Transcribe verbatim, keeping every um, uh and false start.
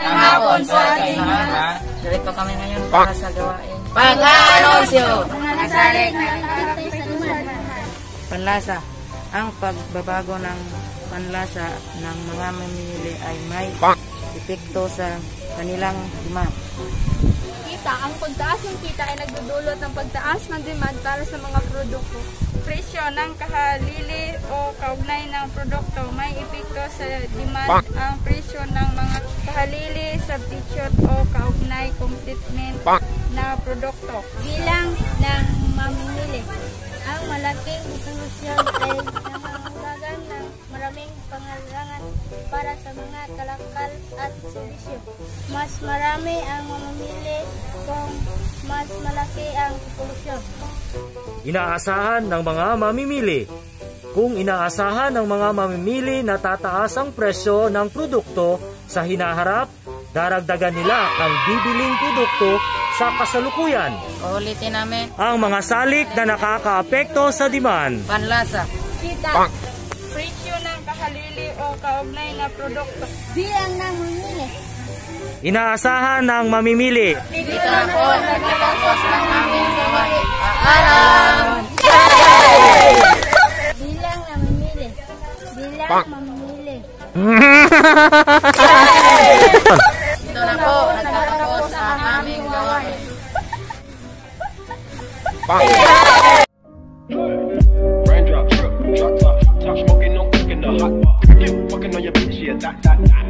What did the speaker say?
Magandang hapon sa ating lahat. Dito kami ngayon para sa gawain Pag-anunsyo. Mga salik na panlasa. Ang pagbabago ng panlasa ng mga mamimili ay may epekto sa kanilang demand. kita. Ang pagtaas ng kita ay nagdudulot ng pagtaas ng demand para sa mga produkto. Presyo ng kahalili o kaugnay ng produkto may epekto sa demand. Ang presyo ng mga kahalili, substitute o kaugnay complement na produkto. Bilang ng mamimili. Ang malaking distribution ay nangangalagaan ng maraming pangailangan para sa mga kalakal at serbisyo. Mas marami ang mamimili kung mas malaki ang distribution. Inaasahan ng mga mamimili. Kung inaasahan ng mga mamimili na tataas ang presyo ng produkto sa hinaharap, daragdagan nila ang bibiling produkto sa kasalukuyan. Ulitin namin. Ang mga salik na nakakaapekto sa demand. Panlasa. Kita. Presyo ng kahalili o kaugnay na produkto. Bilang ng mamimili. Inaasahan ng mamimili. Dito na po nagtatapos ang aming gawain. Paalam! Bilang namimili. Bilang mamimili. Dito na po nagtatapos ang aming gawain. Raindrop, drip, drop top, top smoking, no cooking the hot pot. Fucking on your bitch, yeah, that, that, that.